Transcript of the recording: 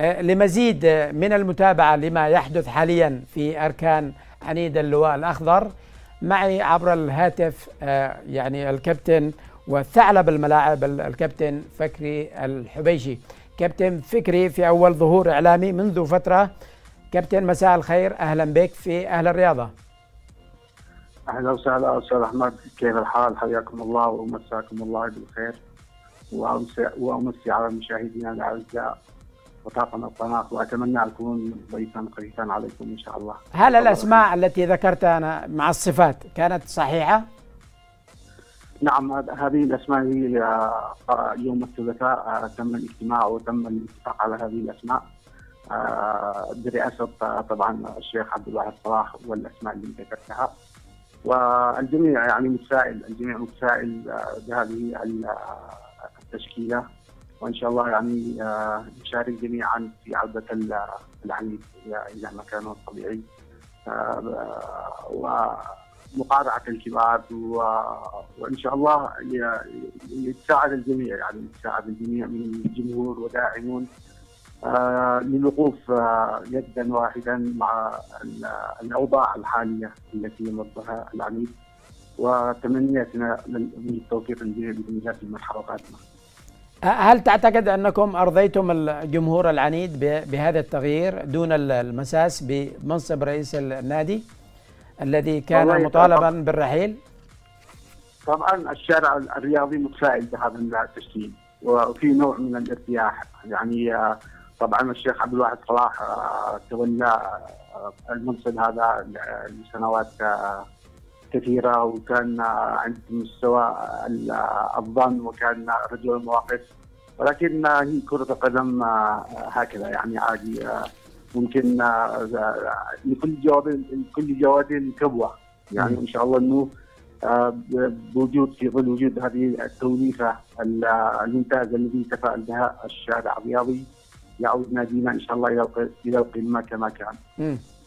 لمزيد من المتابعة لما يحدث حاليا في أركان عنيد اللواء الأخضر، معي عبر الهاتف يعني الكابتن وثعلب الملاعب الكابتن فكري الحبيشي. كابتن فكري، في أول ظهور إعلامي منذ فترة. كابتن مساء الخير، أهلا بك في أهل الرياضة. أهلا وسهلا أستاذ أحمد، كيف الحال؟ حياكم الله ومساكم الله بالخير، وأمسي على مشاهدينا الأعزاء وطاقم القناة، وأتمنى أكون ضيفا خفيفا عليكم إن شاء الله. هل الأسماء التي ذكرتها أنا مع الصفات كانت صحيحة؟ نعم، هذه الأسماء هي يوم الثلاثاء تم الاجتماع وتم الاتفاق على هذه الأسماء برئاسة طبعا الشيخ عبد الواحد صلاح، والأسماء اللي ذكرتها، والجميع يعني متفائل، الجميع متفائل بهذه التشكيلة، وإن شاء الله يعني نشارك جميعا في عودة العنيد إلى مكانه الطبيعي ومقارعة الكبار، وإن شاء الله يتساعد الجميع، يعني يتساعد الجميع من الجمهور وداعمون للوقوف يدا واحدا مع الأوضاع الحالية التي يمرها العنيد، وتمنياتنا بالتوفيق للجميع بإذن الله في المرحلة القادمة. هل تعتقد أنكم أرضيتم الجمهور العنيد بهذا التغيير دون المساس بمنصب رئيس النادي الذي كان مطالبا بالرحيل؟ طبعا الشارع الرياضي متفائل بهذا التشكيل، وفي نوع من الارتياح، يعني طبعا الشيخ عبد الواحد صلاح تولى المنصب هذا لسنوات كثيرة، وكان عند مستوى الظن، وكان رجل المواقف، ولكن هي كرة القدم هكذا، يعني عادي، ممكن لكل جواد كبوة، يعني إن شاء الله إنه في ظل وجود هذه التوليفة الممتازة التي تفاعل بها الشارع الرياضي، يعود نادينا إن شاء الله إلى القمة كما كان.